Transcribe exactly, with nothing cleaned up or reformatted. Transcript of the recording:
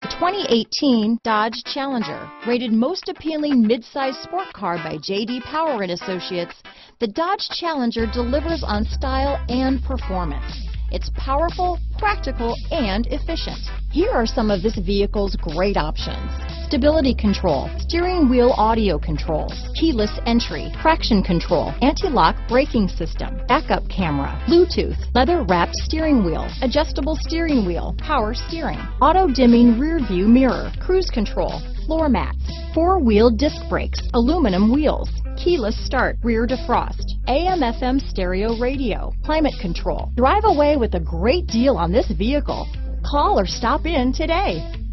twenty eighteen Dodge Challenger. Rated most appealing midsize sport car by J D Power and Associates, the Dodge Challenger delivers on style and performance. It's powerful, practical, and efficient. Here are some of this vehicle's great options: stability control, steering wheel audio controls, keyless entry, traction control, anti-lock braking system, backup camera, Bluetooth, leather-wrapped steering wheel, adjustable steering wheel, power steering, auto-dimming rear view mirror, cruise control, floor mats, four-wheel disc brakes, aluminum wheels, keyless start, rear defrost, A M F M stereo radio, climate control. Drive away with a great deal on this vehicle. Call or stop in today.